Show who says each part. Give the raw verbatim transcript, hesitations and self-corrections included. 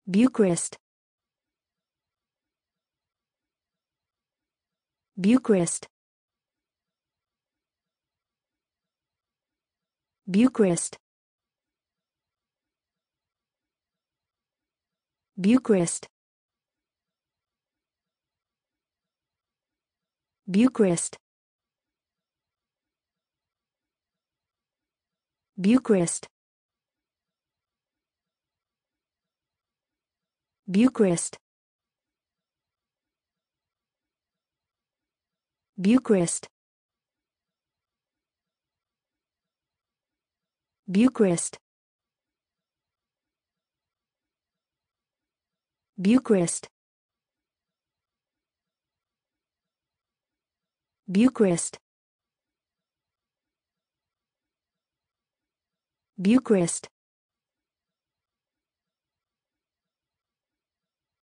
Speaker 1: Bucarest, Bucarest, Bucarest, Bucarest, Bucarest, Bucarest, Bucarest, Bucarest, Bucarest, Bucarest, Bucarest, Bucarest,